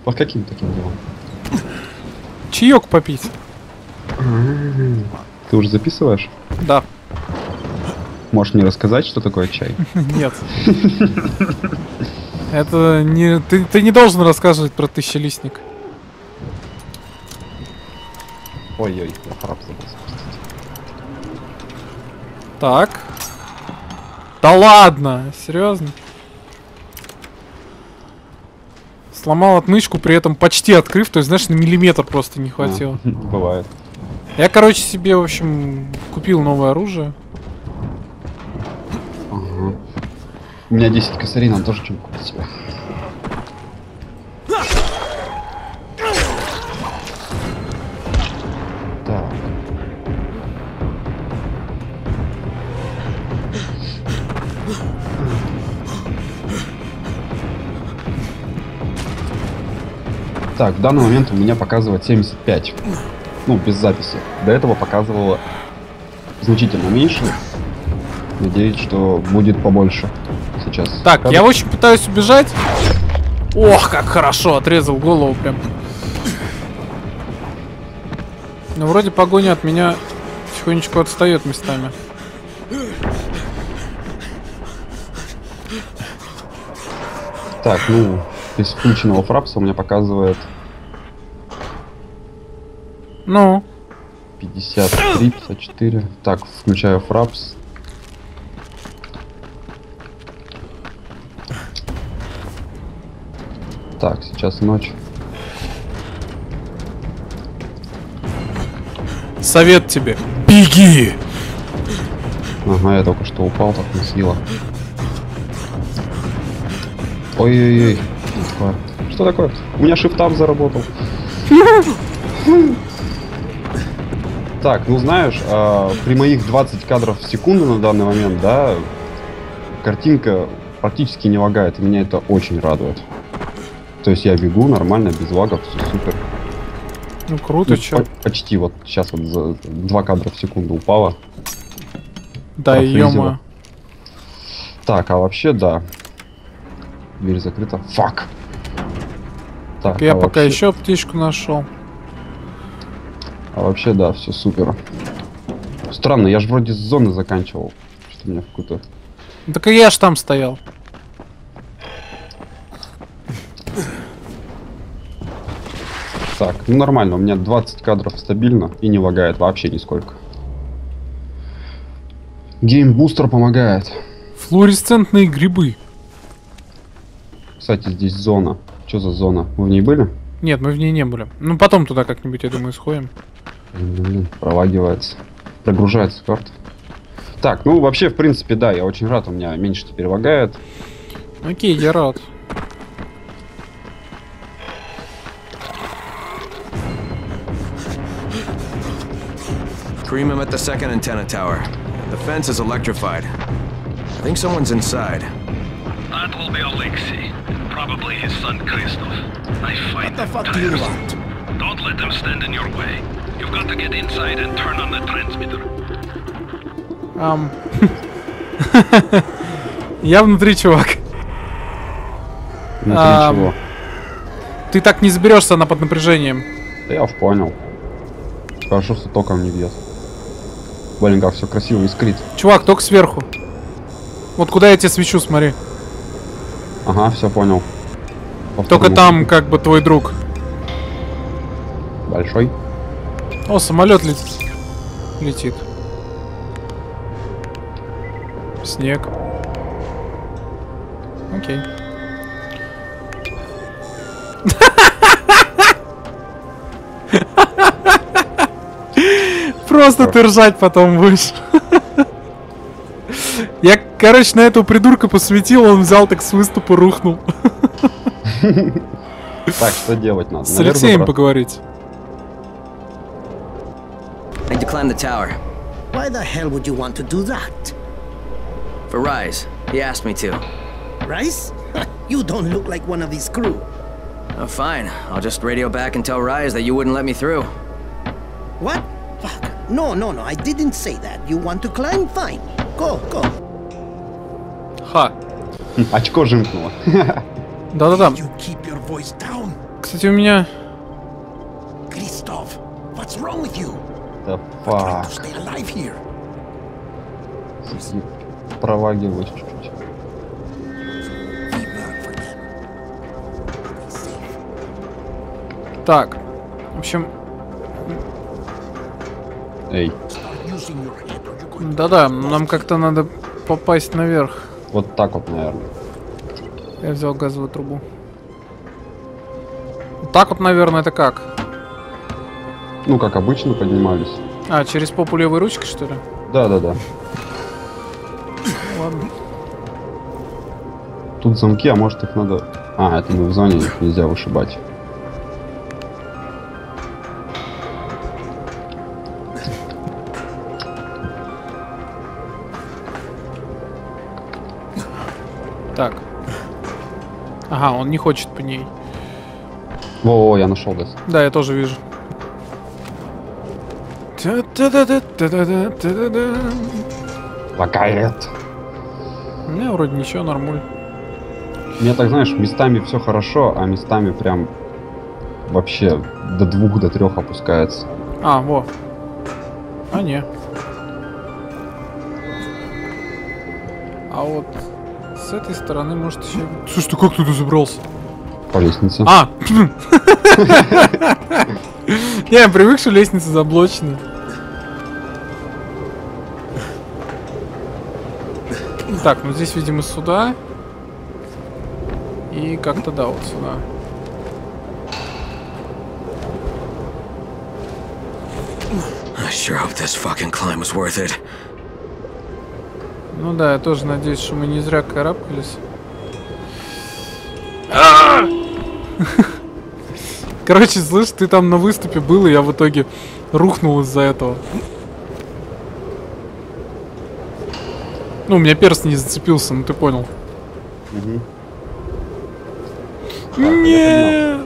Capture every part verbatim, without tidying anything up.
Под каким таким делом? Чаек попить. Ты уже записываешь? Да. Можешь мне рассказать, что такое чай? Нет. Это не... Ты, ты не должен рассказывать про тысячелистник. Ой-ой, я фрап забыл запустить. Так. Да ладно, серьезно? Сломал отмычку, при этом почти открыв, то есть, знаешь, на миллиметр просто не хватило. А, бывает. Я, короче, себе, в общем, купил новое оружие. Ага. У меня десять косарей, нам тоже чем купить себе. Так. Так, в данный момент у меня показывает семьдесят пять. Ну, без записи. До этого показывало значительно меньше. Надеюсь, что будет побольше сейчас. Так, Как? я очень пытаюсь убежать. Ох, как хорошо, отрезал голову прям. Но вроде погоня от меня потихонечку отстает местами. Так, ну, без включенного фрапса у меня показывает Ну, пятьдесят три, пятьдесят четыре. Так, включаю фрапс. Так, сейчас ночь. совет тебе. Беги! Ага, я только что упал, так не слило. Ой-ой-ой. Что такое? У меня шифтап заработал. Так, ну знаешь, а, при моих двадцать кадров в секунду на данный момент, да, картинка практически не лагает, и меня это очень радует. То есть я бегу нормально, без лагов, все супер. Ну круто, Ну, чё. по- почти вот сейчас вот за два кадра в секунду упало. Да, профризило. ё-моё. Так, а вообще да. Дверь закрыта. Фак. Так, Я а пока вообще- еще аптечку нашел. А вообще да, все супер. Странно, я же вроде с зоны заканчивал. Что-то у меня в какую-то... Так и я ж там стоял. Так, ну нормально, у меня двадцать кадров стабильно и не лагает вообще нисколько. Геймбустер помогает. Флуоресцентные грибы. Кстати, здесь зона. Что за зона? Вы в ней были? Нет, мы в ней не были. Ну потом туда как-нибудь, я думаю, сходим. Блин, пролагивается. Прогружается карта. Так, ну вообще, в принципе, да, я очень рад, у меня меньше теперь лагает. Окей, я рад. Cream him at the second antenna tower. The fence is electrified. I think someone's inside. That will be Alexei, and probably his son Christoph. I find What the them fuck do you tiresome. want? Don't let them stand in your way. You've got to get inside and turn on the transmitter. Ам. Я внутри, чувак. Внутри Ам. чего? Ты так не заберешься на под напряжением. Да я понял. Хорошо, что током не бьет. Блин, как все красиво искрит. Чувак, только сверху. Вот куда я тебе свечу, смотри. Ага, все понял. По Только второму там кругу. как бы твой друг. Большой. О, самолет летит. Летит. Снег. Окей. Просто ты ржать потом будешь. Я, короче, на этого придурка посветил, он взял так с выступа рухнул. Так, что делать надо? С Наверх Алексеем забраться? поговорить. I need to climb the tower. Why the hell would you want to do that? For Rise. He asked me to. Rice? You don't look like one of his crew. Oh, fine. I'll just radio back and tell Rise that you wouldn't let me through. What? Fuck. No, no, no, I didn't say that. You want to climb? Fine. Go, go. Ха. Очко жимкнуло. Да-да-да. You keep your voice down. кстати, у меня... Christoph, what's wrong with you? Да Trying фак. to stay alive here. Провагиваюсь чуть-чуть. We work for them. Be safe. Так. В общем, Эй, Start using your head or you're going to... да-да, нам как-то надо попасть наверх. вот так вот, наверное. Я взял газовую трубу. Вот так вот, наверное, это как? Ну, как обычно, поднимались. А, через попу левой ручки, что ли? Да-да-да. Ладно. Тут замки, а может их надо... А, это мы в зоне, их нельзя вышибать. Так. Ага, он не хочет по ней. Во, я нашел дес. Да, я тоже вижу. Та-та-та-та-та-та-та-та. Лагает. У меня вроде ничего, нормуль. Мне так, знаешь, местами все хорошо, а местами прям вообще до двух, до трех опускается. А, во. А, не. А вот с этой стороны может еще... Слушай, ты как туда забрался? По лестнице. А! Я привык, что лестница заблочена. Так, ну здесь, видимо, сюда. И как-то, да, вот сюда. I sure hope this fucking climb was worth it. Ну да, я тоже надеюсь, что мы не зря карабкались. Короче, слышь, ты там на выступе был, и я в итоге рухнул из-за этого. Ну, у меня перст не зацепился, ну ты понял. Мгм. Нет!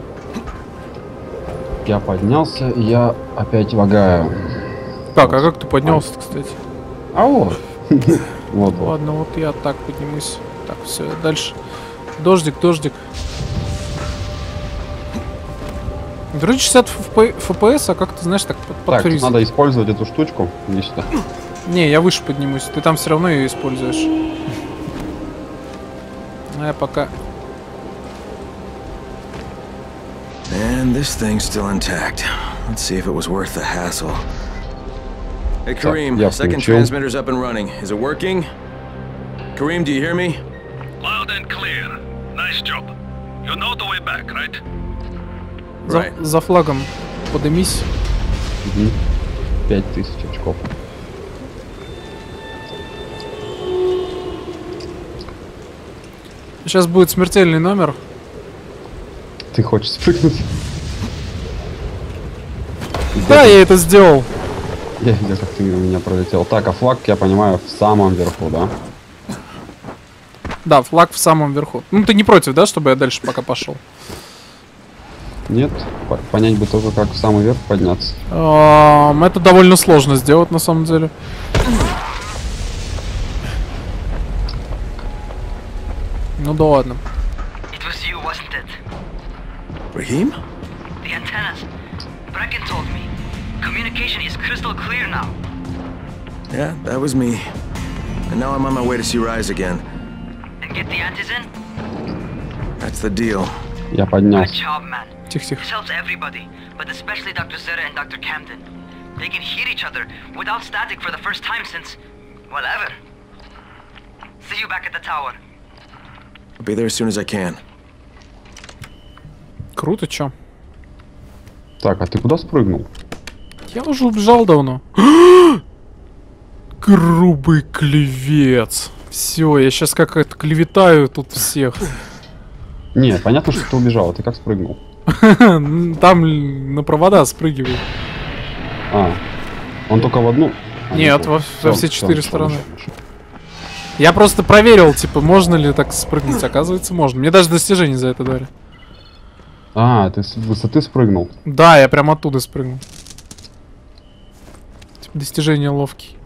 Я поднялся, и я опять лагаю. Так, а как ты поднялся, кстати? А вот. Вот, вот. Ладно, вот я так поднимусь. Так, все, дальше. Дождик, дождик. Вроде шестьдесят эф пи эс, а как ты знаешь, так под, Так, тут подфризит. надо использовать эту штучку. Иди сюда. Не, я выше поднимусь. Ты там все равно ее используешь. А я пока... And this thing's still intact. Let's see if it was worth the hassle. Hey, Kareem, yeah, second chill. transmitter's up and running. Is it working? Kareem, do you hear me? Loud and clear. Nice job. You know the way back, right? За, Right. за флагом подымись. Угу. Пять тысяч очков. Сейчас будет смертельный номер. Ты хочешь спрыгнуть? Да, я это сделал. Я видел, как ты у меня пролетел. Так, а флаг, я понимаю, в самом верху, да? Да, флаг в самом верху. Ну, ты не против, да, чтобы я дальше пока пошел? Нет? По- понять бы только, как в самый верх подняться. Эм, Это довольно сложно сделать, на самом деле. Ну да ладно. It was you, wasn't it? Raheem? The antennas. Brecken told me. Communication is crystal clear now. Yeah, that was me. And now I'm on my way to see Rise again. And get the antis in? That's the deal. Я Good поднялся. job, man. Тихо-тихо. This helps everybody, but especially Doctor Zeta and Doctor Camden. They can hear each other without static for the first time since, well, ever. See you back at the tower. I'll be there as soon as I can. Круто, чё? Так, а ты куда спрыгнул? Я уже убежал давно. Грубый клевец. Все, я сейчас как это клеветаю тут всех. Не, понятно, что ты убежал. А ты как спрыгнул? Там на провода спрыгиваю. А, он только в одну? А, Нет, ну, во- всё, во все всё, четыре всё, стороны. всё. Я просто проверил, типа, можно ли так спрыгнуть. Оказывается, можно. Мне даже достижение за это дали. А, ты с высоты спрыгнул. Да, я прям оттуда спрыгнул. Типа, достижение ловкий.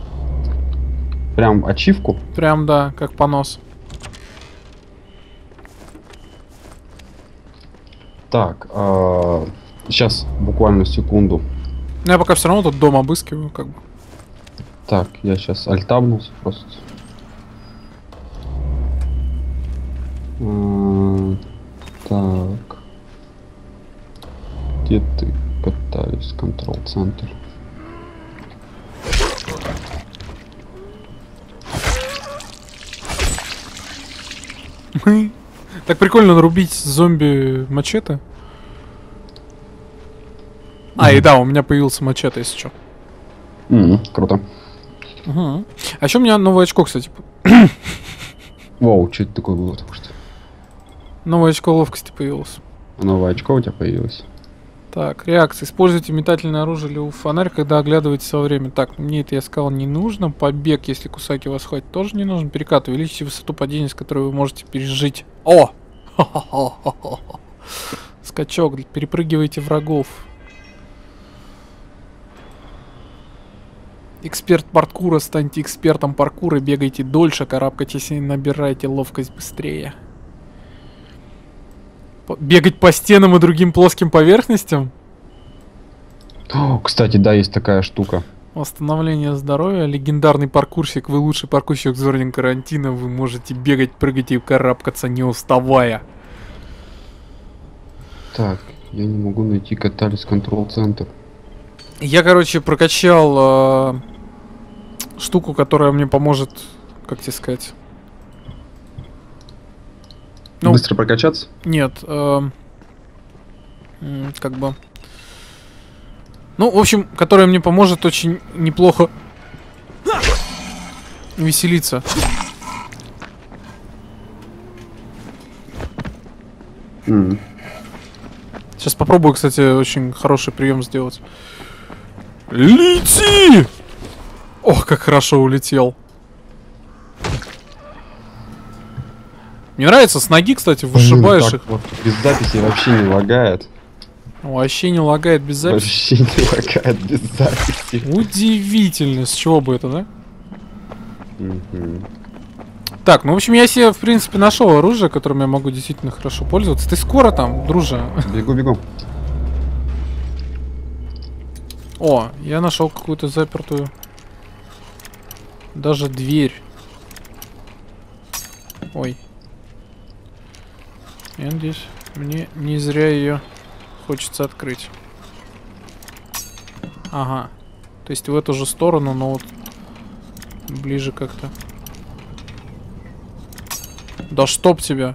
Прям ачивку? Прям, да, как понос. Так, а, сейчас буквально секунду. Ну, я пока все равно тут дом обыскиваю, как бы. Так, я сейчас альтабнулся просто. А, так. Где ты катаюсь? Контрол-центр. Так прикольно нарубить зомби мачете. А, и да, у меня появился мачете, если что. М, круто. Угу. А еще у меня новое очко, кстати. Воу, что это такое было только что? Новое очко ловкости появилось. Новое очко у тебя появилось. Так, реакция. Используйте метательное оружие или у фонарь, когда оглядываетесь во время. Так, мне это я сказал не нужно. Побег, если кусаки вас хватит, тоже не нужен. Перекат. Увеличьте высоту падения, с которой вы можете пережить. О! Скачок. Перепрыгивайте врагов. Эксперт паркура. Станьте экспертом паркура. Бегайте дольше, карабкайтесь и набирайте ловкость быстрее. Бегать по стенам и другим плоским поверхностям? О, кстати, да, есть такая штука. Восстановление здоровья. Легендарный паркурщик. Вы лучший паркурщик в зоне карантина. Вы можете бегать, прыгать и карабкаться, не уставая. Так, я не могу найти катались контрол-центр. Я, короче, прокачал э, штуку, которая мне поможет, как тебе сказать... Ну, быстро прокачаться? Нет, э, как бы... Ну, в общем, которая мне поможет очень неплохо веселиться. Mm. Сейчас попробую, кстати, очень хороший прием сделать. Лети! Ох, как хорошо улетел. Мне нравится, с ноги, кстати, вышибаешь так их. Вот, без записи вообще не лагает. Вообще не лагает без записи. Вообще не лагает без записи. Удивительно, с чего бы это, да? Mm-hmm. Так, ну в общем я себе, в принципе, нашел оружие, которым я могу действительно хорошо пользоваться. Ты скоро там, друже? Бегу, бегу. О, я нашел какую-то запертую. Даже дверь. Ой. Я надеюсь, мне не зря ее хочется открыть. Ага. То есть в эту же сторону, но вот ближе как-то. Да чтоб тебя.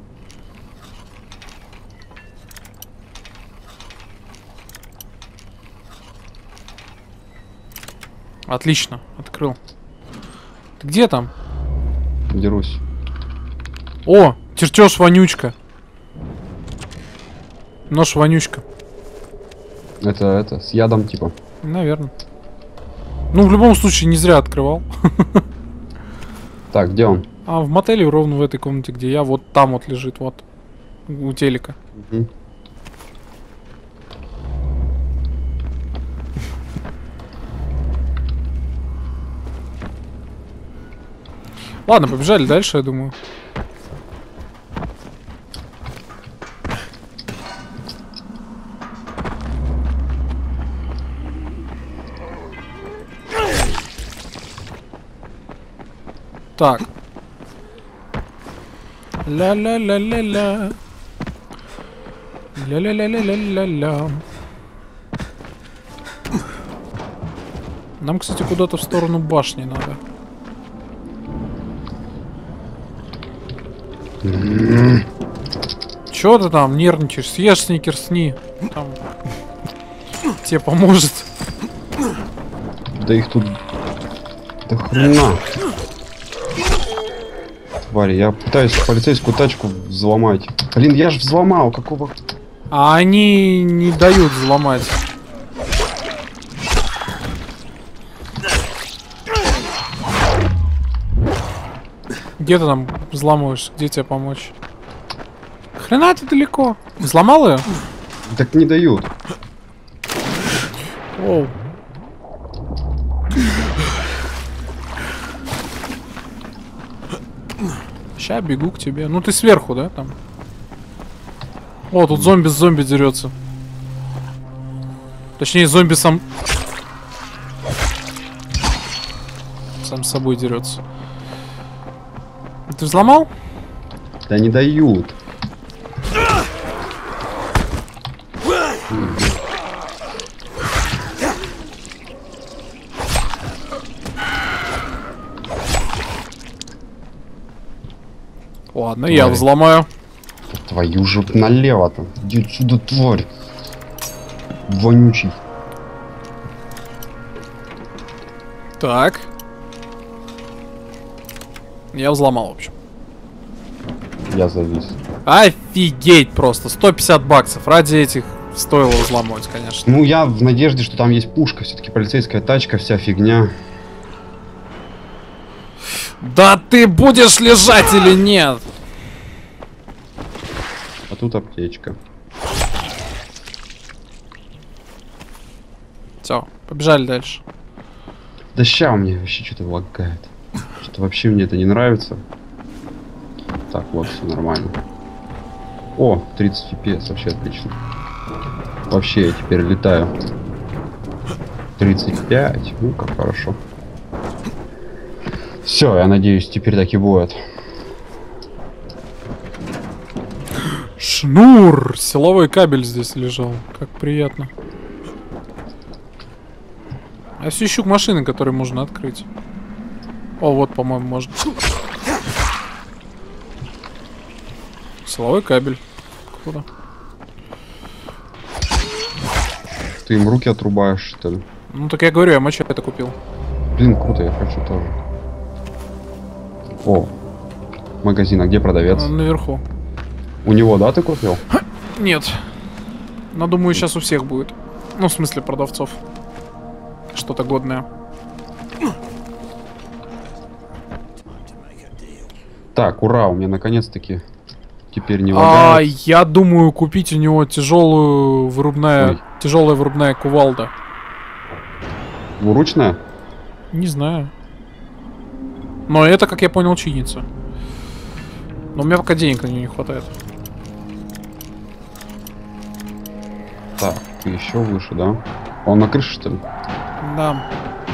Отлично, открыл. Ты где там? Дерусь. О, чертеж вонючка. Нож вонючка. Это, это, с ядом типа. Наверное. Ну, в любом случае, не зря открывал. Так, где он? А в мотеле ровно в этой комнате, где я, вот там вот лежит, вот. У телека. Угу. Ладно, побежали дальше, я думаю. Так. Ля-ля-ля-ля-ля. Ля-ля-ля-ля-ля-ля-ля. Нам, кстати, куда-то в сторону башни надо. Чё ты там нервничаешь? Съешь сникерсни. Там тебе поможет. Да их тут до хрена. Твари, я пытаюсь полицейскую тачку взломать. Блин, я ж взломал, какого... А они не дают взломать. Где ты там взламываешь? Где тебе помочь? Хрена ты далеко. Взломал ее? Так не дают. Оу. Ща бегу к тебе. Ну ты сверху, да, там? О, тут зомби с зомби дерется. Точнее, зомби сам... Сам с собой дерется. Ты взломал? Да не дают. Ладно, я взломаю. Твою же налево-то. Иди отсюда, тварь. Вонючий. Так. Я взломал, в общем. Я завис. Офигеть просто. сто пятьдесят баксов. Ради этих стоило взломать, конечно. Ну, я в надежде, что там есть пушка. Все-таки полицейская тачка, вся фигня. Да ты будешь лежать или нет? А тут аптечка. Все, побежали дальше. Да ща у меня вообще что-то лагает. Что-то вообще мне это не нравится. Так, вот, все нормально. О, тридцать эф пи эс, вообще отлично. Вообще, я теперь летаю. тридцать пять, ну как хорошо. Все, я надеюсь, теперь так и будет. Шнур! Силовой кабель здесь лежал. Как приятно. Я все ищу машины, которые можно открыть. О, вот, по-моему, можно. Силовой кабель. Куда? Ты им руки отрубаешь, что ли? Ну так я говорю, я мачете это купил. Блин, круто, я хочу тоже. О, магазин, а где продавец? Он наверху. У него, да, ты купил? Нет. Но думаю, сейчас у всех будет. Ну, в смысле, продавцов. Что-то годное. Так, ура, у меня наконец-таки теперь не А, лагает. я думаю купить у него тяжелую вырубная, Ой. тяжелая вырубная кувалда. Двуручная? Не знаю. Но это, как я понял, чинится. Но у меня пока денег на нее не хватает. Так, ты еще выше, да? Он на крыше, что ли? Да.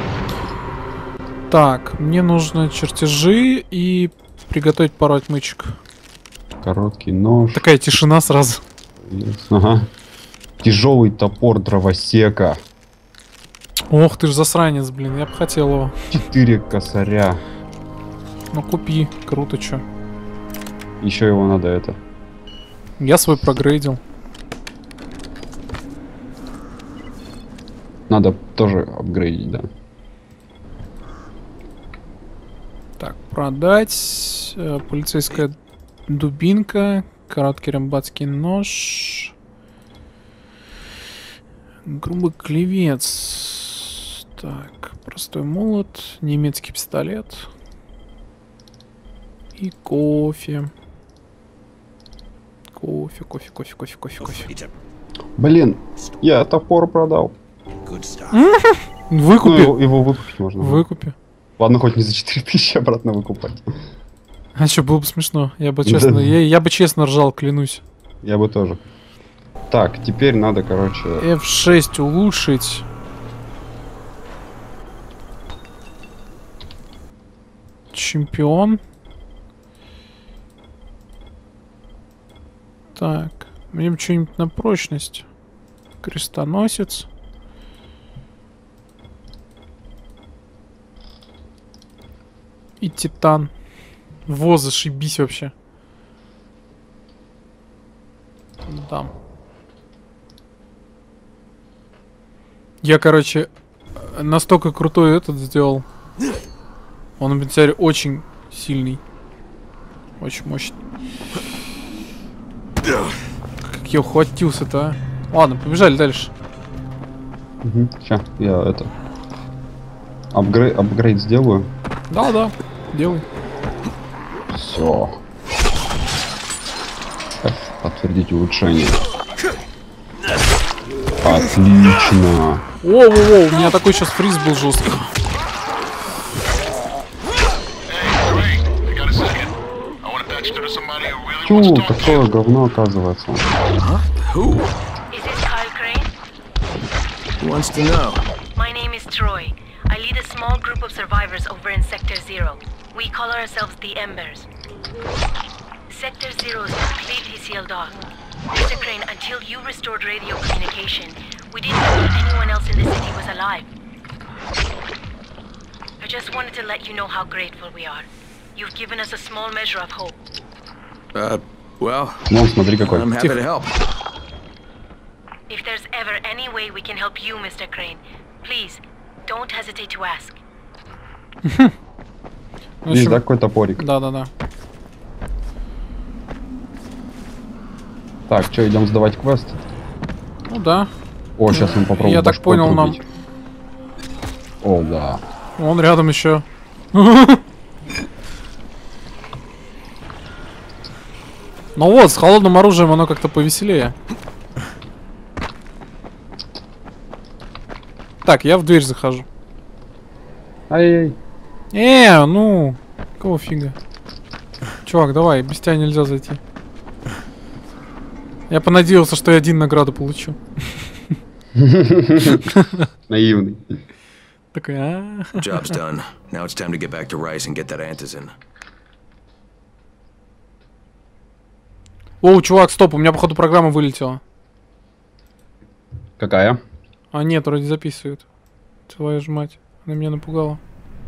Так, мне нужно чертежи и приготовить пару отмычек. Короткий нож. Такая тишина сразу. Ага. Тяжелый топор дровосека. Ох ты ж засранец, блин, я бы хотел его. Четыре косаря. Ну купи, круто чё. Еще его надо это. Я свой прогрейдил. Надо тоже апгрейдить, да. Так, продать. Э, полицейская дубинка. Короткий рыбацкий нож. Грубый клевец. Так, простой молот. Немецкий пистолет. И кофе. Кофе, кофе, кофе, кофе, кофе, кофе. Блин, я топор продал. Выкупи. Ну, его, его выкупить можно. Выкупи. Ладно, хоть не за четыре тысячи обратно выкупать. А что, было бы смешно. Я бы честно, Да. я, я бы честно ржал, клянусь. Я бы тоже. Так, теперь надо, короче... эф шесть улучшить. Чемпион. Так, мне бы что-нибудь на прочность. Крестоносец. И титан. Во, зашибись вообще. Да. Я, короче, настолько крутой этот сделал. Он, на бензаре, очень сильный. Очень мощный. Как я ухватился-то, а? Ладно, побежали дальше. Угу. Сейчас, я это... Апгрей... Апгрейд сделаю. Да-да, делай. Все. Подтвердить улучшение. Отлично. Воу-воу-воу, у меня такой сейчас фриз был жесткий. Тю, такое говно оказывается. Who? Is this Kyle Crane? Who wants to know? My name is Troy. I lead a small group of survivors over in Sector Zero. We call ourselves the Embers. Sector Zero is completely sealed off. Mister Crane, until you restored radio communication, we didn't know that anyone else in the city was alive. I just wanted to let you know how grateful we are. You've given us a small measure of hope. Uh, well, Ну, смотри какой. I'm happy to help. If there's ever any way we can help you, Mister Crane, please, don't hesitate to ask. В Есть, общем, да, какой топорик? да-да-да. Так, что, идем сдавать квест? Ну да. О, сейчас мы попробуем. Я так башкой понял, нам... трубить. О, да. Вон рядом еще. Ну вот, с холодным оружием оно как-то повеселее. Так, я в дверь захожу. Ай-яй. Э, ну, какого фига? Чувак, давай, без тебя нельзя зайти. Я понадеялся, что я один награду получу. Наивный. Такой, а Job's done. Now it's time to get back to Rice and get that antizin. Оу, чувак, стоп, у меня, походу, программа вылетела. Какая? А нет, вроде записывают. Твою ж мать, она меня напугала.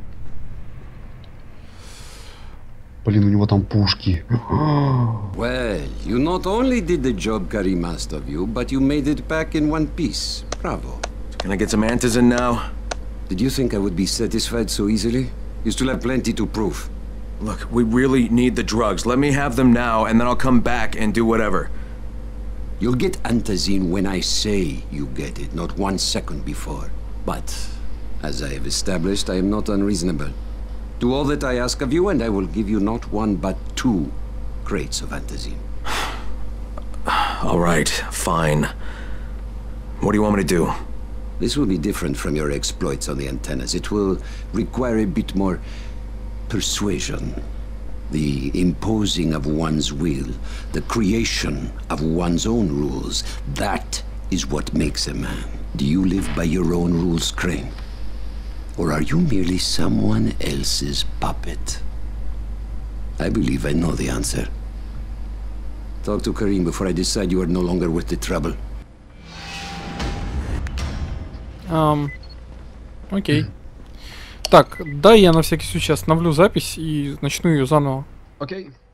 Блин, у него там пушки. Well, you not only did the job Karim asked of you, but you made it back in one piece. Bravo. Can I get some antizin now? Did you think I would be satisfied so easily? You still have plenty to prove. Look, we really need the drugs. Let me have them now, and then I'll come back and do whatever. You'll get antizin when I say you get it, not one second before. But, as I have established, I am not unreasonable. Do all that I ask of you, and I will give you not one, but two crates of antizin. All right, fine. What do you want me to do? This will be different from your exploits on the antennas. It will require a bit more persuasion. The imposing of one's will, the creation of one's own rules. That is what makes a man. Do you live by your own rules, Crane? Or are you merely someone else's puppet? I believe I know the answer. Talk to Karim before I decide you are no longer worth the trouble. Um, окей. Так, да, я на всякий случай остановлю запись и начну ее заново. Окей.